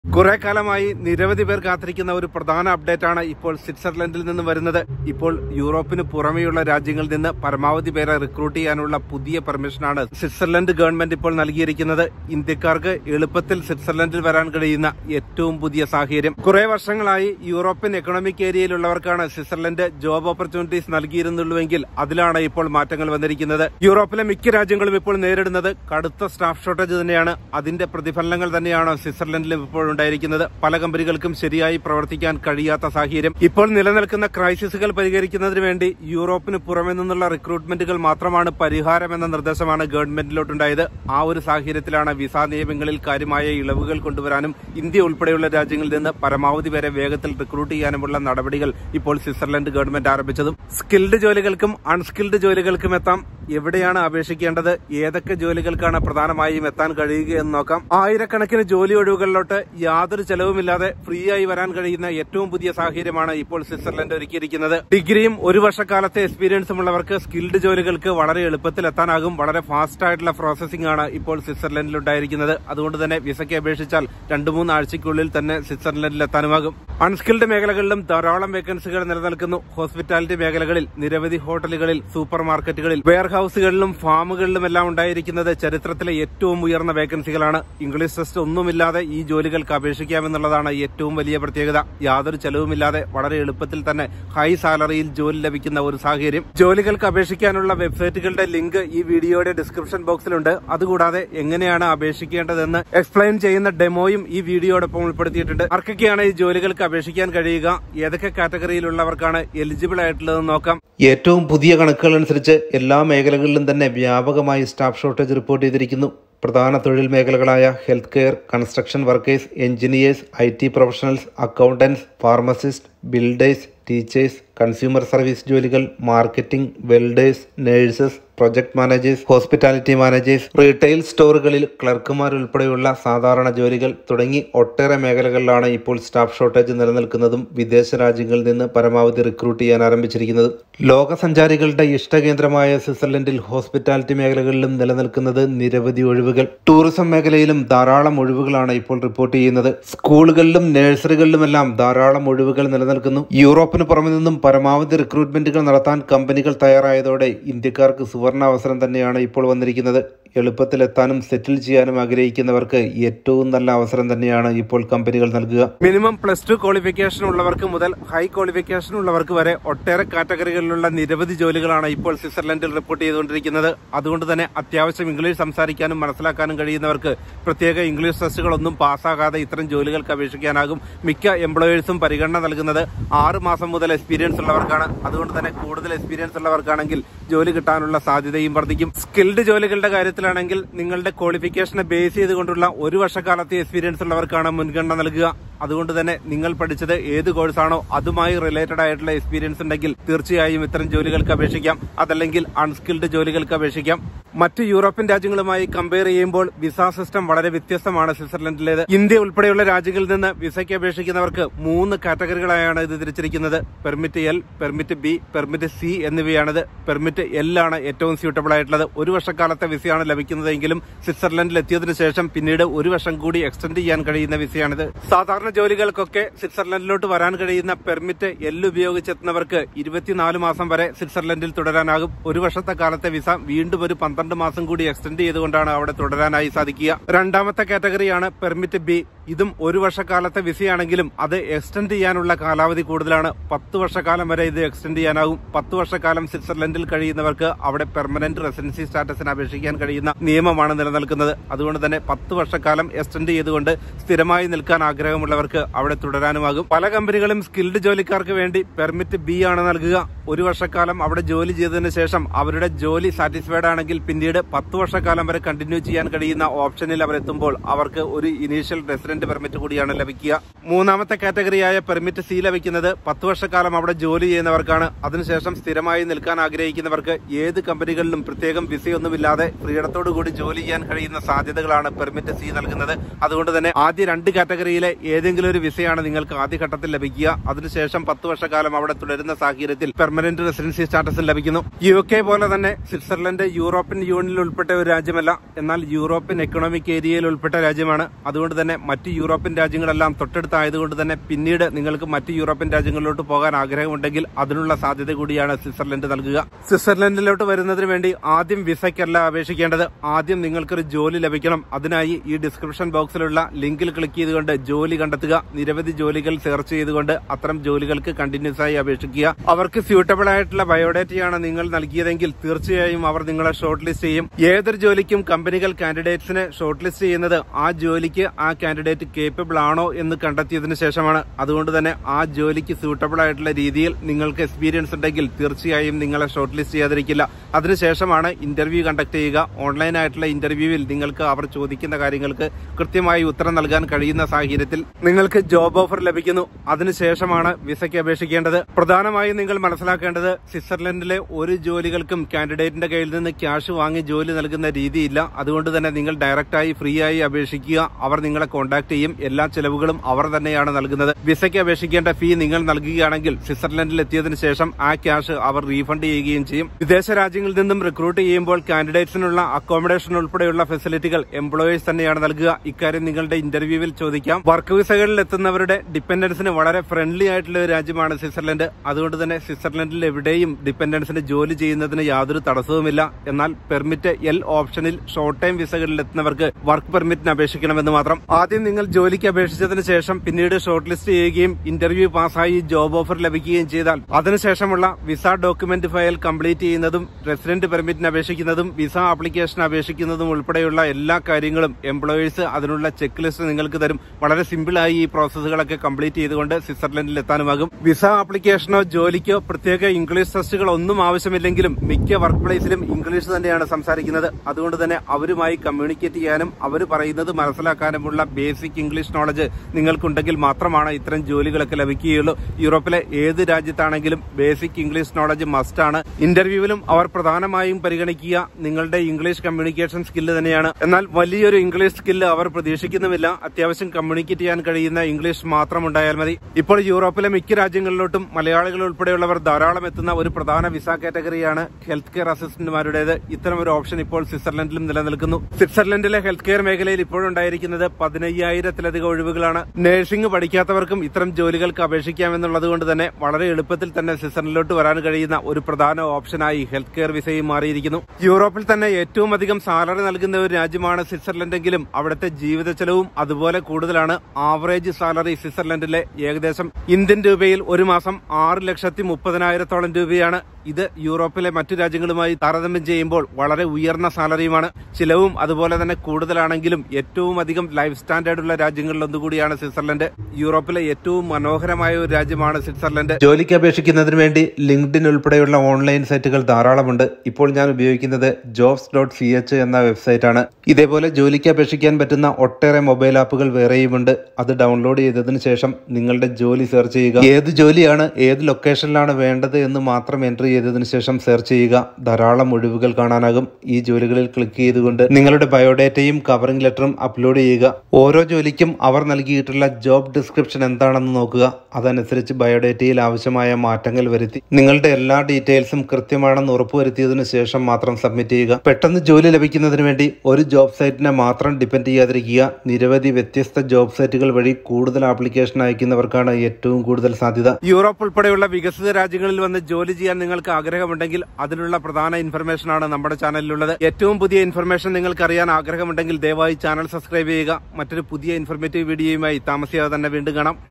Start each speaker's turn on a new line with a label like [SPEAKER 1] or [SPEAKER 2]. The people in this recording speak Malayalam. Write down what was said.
[SPEAKER 1] കുറെ കാലമായി നിരവധി പേർ കാത്തിരിക്കുന്ന ഒരു പ്രധാന അപ്ഡേറ്റ് ആണ് ഇപ്പോൾ സ്വിറ്റ്സർലൻഡിൽ നിന്ന് വരുന്നത്. ഇപ്പോൾ യൂറോപ്പിന് പുറമെയുള്ള രാജ്യങ്ങളിൽ നിന്ന് പരമാവധി പേരെ റിക്രൂട്ട് ചെയ്യാനുള്ള പുതിയ പെർമിഷനാണ് സ്വിറ്റ്സർലൻഡ് ഗവൺമെന്റ് ഇപ്പോൾ നൽകിയിരിക്കുന്നത്. ഇന്ത്യക്കാർക്ക് എളുപ്പത്തിൽ സ്വിറ്റ്സർലൻഡിൽ വരാൻ കഴിയുന്ന ഏറ്റവും പുതിയ സാഹചര്യം. കുറെ വർഷങ്ങളായി യൂറോപ്യൻ എക്കണോമിക് ഏരിയയിലുള്ളവർക്കാണ് സ്വിറ്റ്സർലൻഡ് ജോബ് ഓപ്പർച്യൂണിറ്റീസ് നൽകിയിരുന്നുള്ളൂവെങ്കിൽ അതിലാണ് ഇപ്പോൾ മാറ്റങ്ങൾ വന്നിരിക്കുന്നത്. യൂറോപ്പിലെ മിക്ക രാജ്യങ്ങളും ഇപ്പോൾ നേരിടുന്നത് കടുത്ത സ്റ്റാഫ് ഷോർട്ടേജ് തന്നെയാണ്. അതിന്റെ പ്രതിഫലനങ്ങൾ തന്നെയാണ് സ്വിറ്റ്സർലൻഡിലും ഇപ്പോൾ ഉണ്ടായിരിക്കുന്നത്. പല കമ്പനികൾക്കും ശരിയായി പ്രവർത്തിക്കാൻ കഴിയാത്ത സാഹചര്യം. ഇപ്പോൾ നിലനിൽക്കുന്ന ക്രൈസിസുകൾ പരിഹരിക്കുന്നതിന് വേണ്ടി യൂറോപ്പിന് പുറമെ നിന്നുള്ള റിക്രൂട്ട്മെന്റുകൾ മാത്രമാണ് പരിഹാരമെന്ന നിർദ്ദേശമാണ് ഗവൺമെന്റിലോട്ടുണ്ടായത്. ആ ഒരു സാഹചര്യത്തിലാണ് വിസ നിയമങ്ങളിൽ കാര്യമായ ഇളവുകൾ കൊണ്ടുവരാനും ഇന്ത്യ ഉൾപ്പെടെയുള്ള രാജ്യങ്ങളിൽ നിന്ന് പരമാവധി പേരെ വേഗത്തിൽ റിക്രൂട്ട് ചെയ്യാനുമുള്ള നടപടികൾ ഇപ്പോൾ സ്വിറ്റ്സർലൻഡ് ഗവൺമെന്റ് ആരംഭിച്ചതും. സ്കിൽഡ് ജോലികൾക്കും അൺസ്കിൽഡ് ജോലികൾക്കും എത്താം. എവിടെയാണ് അപേക്ഷിക്കേണ്ടത്, ഏതൊക്കെ ജോലികൾക്കാണ് പ്രധാനമായും എത്താൻ കഴിയുക എന്ന് നോക്കാം. ആയിരക്കണക്കിന് ജോലി ഒഴിവുകളിലോട്ട് യാതൊരു ചെലവുമില്ലാതെ ഫ്രീ ആയി വരാൻ കഴിയുന്ന ഏറ്റവും പുതിയ സാഹചര്യമാണ് ഇപ്പോൾ സ്വിറ്റ്സർലൻഡ് ഒരുക്കിയിരിക്കുന്നത്. ഡിഗ്രിയും ഒരു വർഷക്കാലത്തെ എക്സ്പീരിയൻസും ഉള്ളവർക്ക് സ്കിൽഡ് ജോലികൾക്ക് വളരെ എളുപ്പത്തിൽ എത്താനാകും. വളരെ ഫാസ്റ്റ് ആയിട്ടുള്ള പ്രോസസിംഗ് ആണ് ഇപ്പോൾ സ്വിറ്റ്സർലൻഡിൽ ഉണ്ടായിരിക്കുന്നത്. അതുകൊണ്ട് തന്നെ വിസയ്ക്ക് അപേക്ഷിച്ചാൽ 2-3 ആഴ്ചയ്ക്കുള്ളിൽ തന്നെ സ്വിറ്റ്സർലൻഡിൽ എത്താനുമാകും. അൺസ്കിൽഡ് മേഖലകളിലും ധാരാളം വേക്കൻസികൾ നിലനിൽക്കുന്നു. ഹോസ്പിറ്റാലിറ്റി മേഖലകളിൽ, നിരവധി ഹോട്ടലുകളിൽ, സൂപ്പർ മാർക്കറ്റുകളിൽ, വെയർ ഹൌസുകളിലും ഫാമുകളിലുമെല്ലാം ഉണ്ടായിരിക്കുന്നത് ചരിത്രത്തിലെ ഏറ്റവും ഉയർന്ന വേക്കൻസികളാണ്. ഇംഗ്ലീഷ് ടെസ്റ്റ് ഒന്നുമില്ലാതെ ഈ ജോലികൾക്ക് അപേക്ഷിക്കാമെന്നുള്ളതാണ് ഏറ്റവും വലിയ പ്രത്യേകത. യാതൊരു ചെലവുമില്ലാതെ വളരെ എളുപ്പത്തിൽ തന്നെ ഹൈ സാലറിയിൽ ജോലി ലഭിക്കുന്ന ഒരു സാഹചര്യം. ജോലികൾക്ക് അപേക്ഷിക്കാനുള്ള വെബ്സൈറ്റുകളുടെ ലിങ്ക് ഈ വീഡിയോയുടെ ഡിസ്ക്രിപ്ഷൻ ബോക്സിലുണ്ട്. അതുകൂടാതെ എങ്ങനെയാണ് അപേക്ഷിക്കേണ്ടതെന്ന് എക്സ്പ്ലെയിൻ ചെയ്യുന്ന ഡെമോയും ഈ വീഡിയോടൊപ്പം ഉൾപ്പെടുത്തിയിട്ടുണ്ട്. ആർക്കൊക്കെയാണ് ഈ ജോലികൾക്ക് അപേക്ഷിക്കാൻ കഴിയുക, ഏതൊക്കെ കാറ്റഗറിയിലുള്ളവർക്കാണ് എലിജിബിൾ ആയിട്ടുള്ളതെന്ന് നോക്കാം. ഏറ്റവും പുതിയ കണക്കുകൾ അനുസരിച്ച് എല്ലാ മേഖലകളിലും തന്നെ വ്യാപകമായി സ്റ്റാഫ് ഷോർട്ടേജ് റിപ്പോർട്ട് ചെയ്തിരിക്കുന്നു. പ്രധാന തൊഴിൽ മേഖലകളായ health care, construction workers, engineers, IT professionals, accountants, pharmacist, builders, teachers, consumer service ജോലികൾ, marketing, welders, nurses, project managers, hospitality managers, retail സ്റ്റോറുകളിൽ ക്ലർക്കുമാർ ഉൾപ്പെടെയുള്ള സാധാരണ ജോലികൾ തുടങ്ങി ഒട്ടേറെ മേഖലകളിലാണ് ഇപ്പോൾ സ്റ്റാഫ് ഷോർട്ടേജ് നിലനിൽക്കുന്നതും വിദേശ രാജ്യങ്ങളിൽ നിന്ന് പരമാവധി റിക്രൂട്ട് ചെയ്യാൻ ആരംഭിച്ചിരിക്കുന്നത്. ലോക സഞ്ചാരികളുടെ ഇഷ്ടകേന്ദ്രമായ സ്വിറ്റ്സർലൻഡിൽ ഹോസ്പിറ്റാലിറ്റി മേഖലകളിലും നിലനിൽക്കുന്നത് നിരവധി ഒഴിവുകൾ. ടൂറിസം മേഖലയിലും ധാരാളം ഒഴിവുകളാണ് ഇപ്പോൾ റിപ്പോർട്ട് ചെയ്യുന്നത്. സ്കൂളുകളിലും നഴ്സറികളിലുമെല്ലാം ധാരാളം ഒഴിവുകൾ നിലനിൽക്കുന്നു. യൂറോപ്പിന് പുറമെ നിന്നും പരമാവധി റിക്രൂട്ട്മെന്റുകൾ നടത്താൻ കമ്പനികൾ തയ്യാറായതോടെ ഇന്ത്യക്കാർക്ക് സുവർണ അവസരം തന്നെയാണ് ഇപ്പോൾ വന്നിരിക്കുന്നത്. എളുപ്പത്തിലെത്താനും സെറ്റിൽ ചെയ്യാനും ആഗ്രഹിക്കുന്നവർക്ക് ഏറ്റവും നല്ല അവസരം തന്നെയാണ് ഇപ്പോൾ കമ്പനികൾ നൽകുക. മിനിമം +2 ക്വാളിഫിക്കേഷൻ ഉള്ളവർക്ക് മുതൽ ഹൈ ക്വാളിഫിക്കേഷൻ ഉള്ളവർക്ക് വരെ ഒട്ടേറെ കാറ്റഗറികളിലുള്ള നിരവധി ജോലികളാണ് ഇപ്പോൾ സ്വിറ്റ്സർലൻഡിൽ റിപ്പോർട്ട് ചെയ്തുകൊണ്ടിരിക്കുന്നത്. അതുകൊണ്ട് തന്നെ അത്യാവശ്യം ഇംഗ്ലീഷ് സംസാരിക്കാനും മനസ്സിലാക്കാനും കഴിയുന്നവർക്ക് പ്രത്യേക ഇംഗ്ലീഷ് ടെസ്റ്റുകളൊന്നും പാസ്സാകാതെ ഇത്തരം ജോലികൾക്ക് അപേക്ഷിക്കാനാകും. മിക്ക എംപ്ലോയേഴ്സും പരിഗണന നൽകുന്നത് 6 മാസം മുതൽ എക്സ്പീരിയൻസ് ഉള്ളവർക്കാണ്. അതുകൊണ്ട് തന്നെ കൂടുതൽ എക്സ്പീരിയൻസ് ഉള്ളവർക്കാണെങ്കിൽ ജോലി കിട്ടാനുള്ള സാധ്യതയും വർദ്ധിക്കും. സ്കിൽഡ് ജോലികളുടെ കാര്യത്തിലാണെങ്കിൽ നിങ്ങളുടെ ക്വാളിഫിക്കേഷനെ ബേസ് ചെയ്തുകൊണ്ടുള്ള 1 വർഷക്കാലത്തെ എക്സ്പീരിയൻസ് ഉള്ളവർക്കാണ് മുൻഗണന നൽകുക. അതുകൊണ്ട് തന്നെ നിങ്ങൾ പഠിച്ചത് ഏത് കോഴ്സാണോ അതുമായി റിലേറ്റഡ് ആയിട്ടുള്ള എക്സ്പീരിയൻസ് ഉണ്ടെങ്കിൽ തീർച്ചയായും ഇത്തരം ജോലികൾക്ക് അപേക്ഷിക്കാം. അതല്ലെങ്കിൽ അൺസ്കിൽഡ് ജോലികൾക്ക് അപേക്ഷിക്കാം. മറ്റ് യൂറോപ്യൻ രാജ്യങ്ങളുമായി കമ്പയർ ചെയ്യുമ്പോൾ വിസ സിസ്റ്റം വളരെ വ്യത്യസ്തമാണ് സ്വിറ്റ്സർലൻഡിലേത്. ഇന്ത്യ ഉൾപ്പെടെയുള്ള രാജ്യങ്ങളിൽ നിന്ന് വിസയ്ക്ക് അപേക്ഷിക്കുന്നവർക്ക് 3 കാറ്റഗറികളായാണ് ഇത് തിരിച്ചിരിക്കുന്നത്. Permit L, permit B, permit C എന്നിവയാണിത്. പെർമിറ്റ് L ആണ് ഏറ്റവും സ്യൂട്ടബിൾ ആയിട്ടുള്ളത്. 1 വർഷക്കാലത്തെ വിസയാണ് ലഭിക്കുന്നതെങ്കിലും സ്വിറ്റ്സർലൻഡിൽ എത്തിയതിനു ശേഷം പിന്നീട് 1 വർഷം കൂടി എക്സ്റ്റെൻഡ് ചെയ്യാൻ കഴിയുന്ന വിസയാണിത്. സാധാരണ ജോലികൾക്കൊക്കെ സ്വിറ്റ്സർലൻഡിലോട്ട് വരാൻ കഴിയുന്ന പെർമിറ്റ് L ഉപയോഗിച്ചെത്തുന്നവർക്ക് 24 മാസം വരെ സ്വിറ്റ്സർലൻഡിൽ തുടരാനാകും. 1 വർഷത്തെ കാലത്തെ വിസ വീണ്ടും ഒരു 12 മാസം കൂടി എക്സ്റ്റെൻഡ് ചെയ്തുകൊണ്ടാണ് അവിടെ തുടരാനായി സാധിക്കുക. രണ്ടാമത്തെ കാറ്റഗറിയാണ് പെർമിറ്റ് B. ഇതും 1 വർഷക്കാലത്തെ വിസയാണെങ്കിലും അത് എക്സ്റ്റെൻഡ് ചെയ്യാനുള്ള കാലാവധി കൂടുതലാണ്. 10 വർഷക്കാലം വരെ ഇത് എക്സ്റ്റെൻഡ് ചെയ്യാനാകും. 10 വർഷക്കാലം സ്വിറ്റ്സർലൻഡിൽ കഴിയുന്നവർക്ക് അവിടെ പെർമനന്റ് റെസിഡൻസി സ്റ്റാറ്റസിന് അപേക്ഷിക്കാൻ കഴിയുന്ന നിയമമാണ് നിലനിൽക്കുന്നത്. അതുകൊണ്ട് തന്നെ 10 വർഷക്കാലം എക്സ്റ്റെൻഡ് ചെയ്തുകൊണ്ട് സ്ഥിരമായി നിൽക്കാൻ ആഗ്രഹമുള്ളവർക്ക് അവിടെ തുടരാനുമാകും. പല കമ്പനികളും സ്കിൽഡ് ജോലിക്കാർക്ക് വേണ്ടി പെർമിറ്റ് B ആണ് നൽകുക. 1 വർഷക്കാലം അവിടെ ജോലി ചെയ്തതിനു ശേഷം അവരുടെ ജോലി സാറ്റിസ്ഫൈഡ് ആണെങ്കിൽ പിന്നീട് 10 വർഷക്കാലം വരെ കണ്ടിന്യൂ ചെയ്യാൻ കഴിയുന്ന ഓപ്ഷനിൽ അവരെത്തുമ്പോൾ അവർക്ക് ഒരു ഇനീഷ്യൽ റെസിഡന്റ് പെർമിറ്റ് കൂടിയാണ് ലഭിക്കുക. മൂന്നാമത്തെ കാറ്റഗറിയായ പെർമിറ്റ് C ലഭിക്കുന്നത് 10 വർഷക്കാലം അവിടെ ജോലി ചെയ്യുന്നവർക്കാണ്. അതിനുശേഷം സ്ഥിരമായി നിൽക്കാൻ ആഗ്രഹിക്കുന്നവർക്ക് ഏത് കമ്പനികളിലും പ്രത്യേകം വിസയൊന്നുമില്ലാതെ ഫ്രീഡത്തോടുകൂടി ജോലി ചെയ്യാൻ കഴിയുന്ന സാധ്യതകളാണ് പെർമിറ്റ് C നൽകുന്നത്. അതുകൊണ്ട് തന്നെ ആദ്യ 2 കാറ്റഗറിയിലെ ഏതെങ്കിലും ഏതെങ്കിലും ഒരു വിസയാണ് നിങ്ങൾക്ക് ആദ്യഘട്ടത്തിൽ ലഭിക്കുക. അതിനുശേഷം 10 വർഷക്കാലം അവിടെ തുടരുന്ന സാഹചര്യത്തിൽ പെർമനന്റ് റെസിഡൻസി സ്റ്റാറ്റസ് ലഭിക്കുന്നു. UK പോലെ തന്നെ സ്വിറ്റ്സർലൻഡ് യൂറോപ്യൻ യൂണിയനിൽ ഉൾപ്പെട്ട ഒരു രാജ്യമല്ല, എന്നാൽ യൂറോപ്യൻ എക്കണോമിക് ഏരിയയിൽ ഉൾപ്പെട്ട രാജ്യമാണ്. അതുകൊണ്ട് തന്നെ മറ്റ് യൂറോപ്യൻ രാജ്യങ്ങളെല്ലാം തൊട്ടടുത്തായതുകൊണ്ട് തന്നെ പിന്നീട് നിങ്ങൾക്ക് മറ്റ് യൂറോപ്യൻ രാജ്യങ്ങളിലോട്ട് പോകാൻ ആഗ്രഹമുണ്ടെങ്കിൽ അതിനുള്ള സാധ്യത കൂടിയാണ് സ്വിറ്റ്സർലൻഡ് നൽകുക. സ്വിറ്റ്സർലൻഡിലോട്ട് വരുന്നതിന് വേണ്ടി ആദ്യം വിസയ്ക്കല്ല അപേക്ഷിക്കേണ്ടത്, ആദ്യം നിങ്ങൾക്കൊരു ജോലി ലഭിക്കണം. അതിനായി ഈ ഡിസ്ക്രിപ്ഷൻ ബോക്സിലുള്ള ലിങ്കിൽ ക്ലിക്ക് ചെയ്തുകൊണ്ട് ജോലി കണ്ടെത്തുക. നിരവധി ജോലികൾ സെർച്ച് ചെയ്തുകൊണ്ട് അത്തരം ജോലികൾക്ക് കണ്ടിന്യൂസ് ആയി അപേക്ഷിക്കുക. അവർക്ക് സ്യൂട്ടബിൾ ആയിട്ടുള്ള ബയോഡേറ്റയാണ് നിങ്ങൾ നൽകിയതെങ്കിൽ തീർച്ചയായും അവർ നിങ്ങളെ ഷോർട്ട് ലിസ്റ്റ് ചെയ്യും. ഏതൊരു ജോലിക്കും കമ്പനികൾ കാൻഡിഡേറ്റ്സിനെ ഷോർട്ട് ലിസ്റ്റ് ചെയ്യുന്നത് ആ ജോലിക്ക് ആ കാൻഡിഡേറ്റ് കേപ്പബിൾ ആണോ എന്ന് കണ്ടെത്തിയതിനു ശേഷമാണ്. അതുകൊണ്ട് തന്നെ ആ ജോലിക്ക് സ്യൂട്ടബിൾ ആയിട്ടുള്ള രീതിയിൽ നിങ്ങൾക്ക് എക്സ്പീരിയൻസ് ഉണ്ടെങ്കിൽ തീർച്ചയായും നിങ്ങളെ ഷോർട്ട് ലിസ്റ്റ് ചെയ്യാതിരിക്കില്ല. അതിനുശേഷമാണ് ഇന്റർവ്യൂ കണ്ടക്ട് ചെയ്യുക. ഓൺലൈൻ ആയിട്ടുള്ള ഇന്റർവ്യൂവിൽ നിങ്ങൾക്ക് അവർ ചോദിക്കുന്ന കാര്യങ്ങൾക്ക് കൃത്യമായി ഉത്തരം നൽകാൻ കഴിയുന്ന സാഹചര്യത്തിൽ നിങ്ങൾക്ക് ജോബ് ഓഫർ ലഭിക്കുന്നു. അതിനുശേഷമാണ് വിസയ്ക്ക് അപേക്ഷിക്കേണ്ടത്. പ്രധാനമായും നിങ്ങൾ മനസ്സിലാക്കേണ്ടത് സ്വിറ്റ്സർലൻഡിലെ ഒരു ജോലികൾക്കും കാൻഡിഡേറ്റിന്റെ കയ്യിൽ നിന്ന് ക്യാഷ് വാങ്ങി ജോലി നൽകുന്ന രീതിയില്ല. അതുകൊണ്ട് തന്നെ നിങ്ങൾ ഡയറക്റ്റായി ഫ്രീ ആയി അപേക്ഷിക്കുക. അവർ നിങ്ങളെ കോൺടാക്ട് ചെയ്യും. എല്ലാ ചെലവുകളും അവർ തന്നെയാണ് നൽകുന്നത്. വിസയ്ക്ക് അപേക്ഷിക്കേണ്ട ഫീ നിങ്ങൾ നൽകുകയാണെങ്കിൽ സ്വിറ്റ്സർലൻഡിൽ എത്തിയതിനു ശേഷം ആ ക്യാഷ് അവർ റീഫണ്ട് ചെയ്യുകയും ചെയ്യും. വിദേശ രാജ്യങ്ങളിൽ നിന്നും റിക്രൂട്ട് ചെയ്യുമ്പോൾ കാൻഡിഡേറ്റ്സിനുള്ള അക്കോമഡേഷൻ ഉൾപ്പെടെയുള്ള ഫെസിലിറ്റികൾ എംപ്ലോയേഴ്സ് തന്നെയാണ് നൽകുക. ഇക്കാര്യം നിങ്ങളുടെ ഇന്റർവ്യൂവിൽ ചോദിക്കാം. വർക്ക് വിസകളിൽ എത്തുന്നവരുടെ ഡിപ്പെൻഡൻസിന് വളരെ ഫ്രണ്ട്ലി ആയിട്ടുള്ള ഒരു രാജ്യമാണ് സ്വിറ്റ്സർലൻഡ്. അതുകൊണ്ട് തന്നെ സ്വിറ്റ്സർലൻഡിൽ എവിടെയും ഡിപ്പെൻഡൻസിന് ജോലി ചെയ്യുന്നതിന് യാതൊരു തടസ്സവുമില്ല. എന്നാൽ പെർമിറ്റ് എൽ ഓപ്ഷനിൽ ഷോർട്ട് ടൈം വിസകളിൽ എത്തുന്നവർക്ക് വർക്ക് പെർമിറ്റിന് അപേക്ഷിക്കണമെന്ന് മാത്രം. ആദ്യം നിങ്ങൾ ജോലിക്ക് അപേക്ഷിച്ചതിന് ശേഷം പിന്നീട് ഷോർട്ട് ലിസ്റ്റ് ചെയ്യുകയും ഇന്റർവ്യൂ പാസ്സായി ജോബ് ഓഫർ ലഭിക്കുകയും ചെയ്താൽ അതിനുശേഷമുള്ള വിസ ഡോക്യുമെന്റ് ഫയൽ കംപ്ലീറ്റ് ചെയ്യുന്നതും റെസിഡന്റ് പെർമിറ്റിന് അപേക്ഷിക്കുന്നതും വിസ ആപ്ലിക്കേഷൻ അപേക്ഷിക്കുന്നതും ഉൾപ്പെടെയുള്ള എല്ലാ കാര്യങ്ങളും എംപ്ലോയേഴ്സ് അതിനുള്ള ചെക്ക് ലിസ്റ്റ് നിങ്ങൾക്ക് തരും. വളരെ സിമ്പിളായി ഈ പ്രോസസ്സുകളൊക്കെ കംപ്ലീറ്റ് ചെയ്തുകൊണ്ട് സ്വിറ്റ്സർലൻഡിൽ എത്താനുമാകും. വിസ ആപ്ലിക്കേഷനോ ജോലിക്കോ പ്രത്യേക ഇംഗ്ലീഷ് ടെസ്റ്റുകൾ ഒന്നും ആവശ്യമില്ലെങ്കിലും മിക്ക വർക്ക് പ്ലേസിലും ഇംഗ്ലീഷ് തന്നെയാണ് സംസാരിക്കുന്നത്. അതുകൊണ്ട് തന്നെ അവരുമായി കമ്മ്യൂണിക്കേറ്റ് ചെയ്യാനും അവർ പറയുന്നത് മനസ്സിലാക്കാനുമുള്ള ബേസിക് ഇംഗ്ലീഷ് നോളജ് നിങ്ങൾക്കുണ്ടെങ്കിൽ മാത്രമാണ് ഇത്തരം ജോലികളൊക്കെ ലഭിക്കുകയുള്ളൂ. യൂറോപ്പിലെ ഏത് രാജ്യത്താണെങ്കിലും ബേസിക് ഇംഗ്ലീഷ് നോളജ് മസ്റ്റാണ്. ഇന്റർവ്യൂവിലും അവർ പ്രധാനമായും പരിഗണിക്കുക നിങ്ങളുടെ ഇംഗ്ലീഷ് കമ്മ്യൂണിക്കേഷൻ സ്കില്ല് തന്നെയാണ്. എന്നാൽ വലിയൊരു ഇംഗ്ലീഷ് സ്കില്ല് അവർ പ്രതീക്ഷിക്കുന്നുമില്ല. അത്യാവശ്യം കമ്മ്യൂണിക്കേറ്റ് ചെയ്യാൻ കഴിയുന്ന ഇംഗ്ലീഷ് മാത്രം ഉണ്ടായാൽ മതി. ഇപ്പോൾ യൂറോപ്പിലെ മിക്ക രാജ്യങ്ങളിലോട്ടും മലയാളികൾ ഉൾപ്പെടെയുള്ളവർ ധാരാളം എത്തുന്ന ഒരു പ്രധാന വിസ കാറ്റഗറിയാണ് ഹെൽത്ത് കെയർ അസിസ്റ്റന്റുമാരുടേത്. ഇത്തരം ഒരു ഓപ്ഷൻ ഇപ്പോൾ സ്വിറ്റ്സർലൻഡിലും നിലനിൽക്കുന്നു. സ്വിറ്റ്സർലൻഡിലെ ഹെൽത്ത് കെയർ മേഖലയിൽ ഇപ്പോഴുണ്ടായിരിക്കുന്നത് 15,000-ത്തിലധികം ഒഴിവുകളാണ്. നഴ്സിംഗ് പഠിക്കാത്തവർക്കും ഇത്തരം ജോലികൾക്ക് അപേക്ഷിക്കാമെന്നുള്ളത് കൊണ്ട് തന്നെ വളരെ എളുപ്പത്തിൽ തന്നെ സ്വിറ്റ്സർലൻഡിലോട്ട് വരാൻ കഴിയുന്ന ഒരു പ്രധാന ഓപ്ഷനായി ഹെൽത്ത് കെയർ വിസയും മാറിയിരിക്കുന്നു. യൂറോപ്പിൽ തന്നെ ഏറ്റവും അധികം സാലറി നൽകുന്ന ഒരു രാജ്യമാണ് സ്വിറ്റ്സർലൻഡെങ്കിലും അവിടുത്തെ ജീവിത ചെലവും അതുപോലെ കൂടുതലാണ്. ആവറേജ് സാലറി സ്വിറ്റ്സർലൻഡിലെ ഏകദേശം ഇന്ത്യൻ രൂപയിൽ ഒരു മാസം 6,30,000-ഓളം രൂപയാണ്. ഇത് യൂറോപ്പിലെ മറ്റു രാജ്യങ്ങളുമായി താരതമ്യം ചെയ്യുമ്പോൾ വളരെ ഉയർന്ന സാലറിയുമാണ്. ചിലവും അതുപോലെ തന്നെ കൂടുതലാണെങ്കിലും ഏറ്റവും അധികം ലൈഫ് സ്റ്റാൻഡേർഡുള്ള രാജ്യങ്ങളിൽ ഒന്നുകൂടിയാണ് സ്വിറ്റ്സർലൻഡ്. യൂറോപ്പിലെ ഏറ്റവും മനോഹരമായ ഒരു രാജ്യമാണ് സ്വിറ്റ്സർലൻഡ്. ജോലിക്ക് അപേക്ഷിക്കുന്നതിന് വേണ്ടി ലിങ്ക്ഡിൻ ഉൾപ്പെടെയുള്ള ഓൺലൈൻ സൈറ്റുകൾ ധാരാളമുണ്ട്. ഇപ്പോൾ ഞാൻ ഉപയോഗിക്കുന്നത് jobs.ch എന്ന വെബ്സൈറ്റ് ആണ്. ഇതേപോലെ ജോലിക്ക് അപേക്ഷിക്കാൻ പറ്റുന്ന ഒട്ടേറെ മൊബൈൽ ആപ്പുകൾ വേറെയുമുണ്ട്. അത് ഡൗൺലോഡ് ചെയ്തതിനു ശേഷം നിങ്ങളുടെ ജോലി സെർച്ച് ചെയ്യുക. ഏത് ജോലിയാണ് ഏത് ലൊക്കേഷനിലാണ് വേണ്ടത് എന്ന് മാത്രം എൻട്രി ചെയ്തതിനു ശേഷം സെർച്ച് ചെയ്യുക. ധാരാളം ഒഴിവുകൾ കാണാനാകും. ഈ ജോലികളിൽ ക്ലിക്ക് ചെയ്തുകൊണ്ട് നിങ്ങളുടെ ബയോഡേറ്റയും കവറിംഗ് ലെറ്ററും അപ്ലോഡ് ചെയ്യുക. ഓരോ ജോലിക്കും അവർ നൽകിയിട്ടുള്ള ജോബ് ഡിസ്ക്രിപ്ഷൻ എന്താണെന്ന് നോക്കുക. അതനുസരിച്ച് ബയോഡേറ്റയിൽ ആവശ്യമായ മാറ്റങ്ങൾ വരുത്തി നിങ്ങളുടെ എല്ലാ ഡീറ്റെയിൽസും കൃത്യമാണെന്ന് ഉറപ്പുവരുത്തിയതിനു ശേഷം മാത്രം സബ്മിറ്റ് ചെയ്യുക. പെട്ടെന്ന് ജോലി ലഭിക്കുന്നതിന് വേണ്ടി ഒരു ജോബ് സൈറ്റിനെ മാത്രം ഡിപ്പെൻഡ് ചെയ്യാതിരിക്കുക. നിരവധി വ്യത്യസ്ത ജോബ് സൈറ്റുകൾ വഴി കൂടുതൽ ആപ്ലിക്കേഷൻ അയക്കുന്നവർക്കാണ് ഏറ്റവും കൂടുതൽ സാധ്യത. യൂറോപ്പ് ഉൾപ്പെടെയുള്ള വികസിത രാജ്യങ്ങളിൽ വന്ന് ജോലി ചെയ്യാൻ നിങ്ങൾക്ക് ആഗ്രഹമുണ്ടെങ്കിൽ അതിനുള്ള പ്രധാന ഇൻഫർമേഷനാണ് നമ്മുടെ ചാനലിലുള്ളത്. ഏറ്റവും പുതിയ ഇൻഫർമേഷൻ നിങ്ങൾക്ക് അറിയാൻ ആഗ്രഹമുണ്ടെങ്കിൽ ദയവായി ചാനൽ സബ്സ്ക്രൈബ് ചെയ്യുക. മറ്റൊരു പുതിയ ഇൻഫർമേറ്റീവ് വീഡിയോയുമായി താമസിയാതെ തന്നെ വീണ്ടും കാണാം.